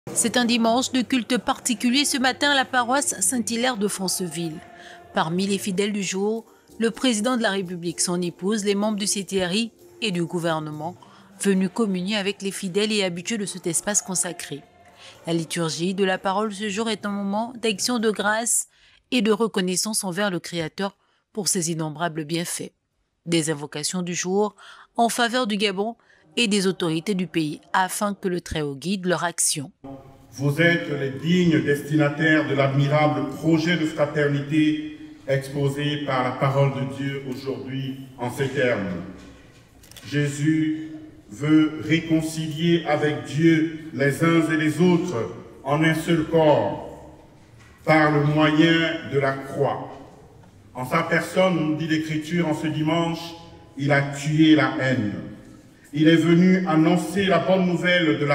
C'est un dimanche de culte particulier ce matin à la paroisse Saint-Hilaire de Fonceville. Parmi les fidèles du jour, le président de la République, son épouse, les membres du CTRI et du gouvernement, venus communier avec les fidèles et habitués de cet espace consacré. La liturgie de la parole ce jour est un moment d'action de grâce et de reconnaissance envers le Créateur pour ses innombrables bienfaits. Des invocations du jour en faveur du Gabon et des autorités du pays, afin que le Très-Haut guide leur action. Vous êtes les dignes destinataires de l'admirable projet de fraternité exposé par la parole de Dieu aujourd'hui en ces termes. Jésus veut réconcilier avec Dieu les uns et les autres en un seul corps, par le moyen de la croix. En sa personne, nous dit l'Écriture en ce dimanche, il a tué la haine. Il est venu annoncer la bonne nouvelle de la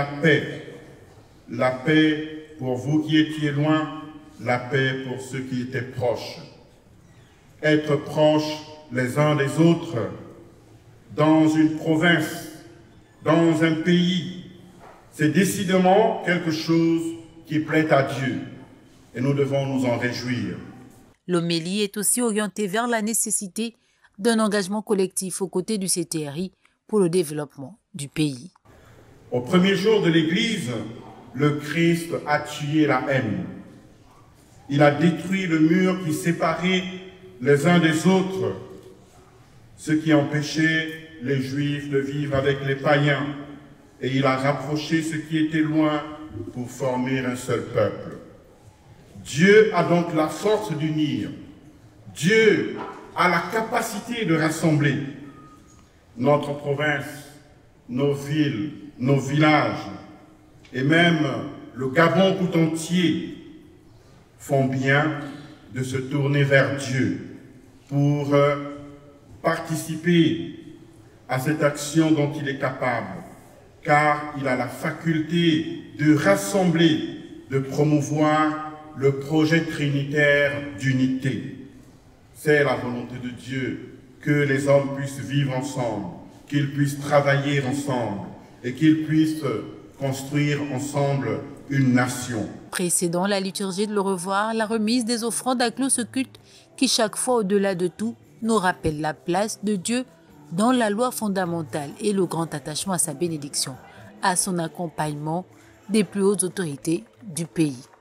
paix pour vous qui étiez loin, la paix pour ceux qui étaient proches. Être proches les uns des autres, dans une province, dans un pays, c'est décidément quelque chose qui plaît à Dieu et nous devons nous en réjouir. L'homélie est aussi orientée vers la nécessité d'un engagement collectif aux côtés du CTRI pour le développement du pays. Au premier jour de l'Église, le Christ a tué la haine. Il a détruit le mur qui séparait les uns des autres, ce qui empêchait les Juifs de vivre avec les païens, et il a rapproché ceux qui étaient loin pour former un seul peuple. Dieu a donc la force d'unir. Dieu a la capacité de rassembler. Notre province, nos villes, nos villages et même le Gabon tout entier font bien de se tourner vers Dieu pour participer à cette action dont il est capable, car il a la faculté de rassembler, de promouvoir le projet trinitaire d'unité. C'est la volonté de Dieu que les hommes puissent vivre ensemble, qu'ils puissent travailler ensemble et qu'ils puissent construire ensemble une nation. Précédant la liturgie de le revoir, la remise des offrandes a clos ce culte qui, chaque fois au-delà de tout, nous rappelle la place de Dieu dans la loi fondamentale et le grand attachement à sa bénédiction, à son accompagnement des plus hautes autorités du pays.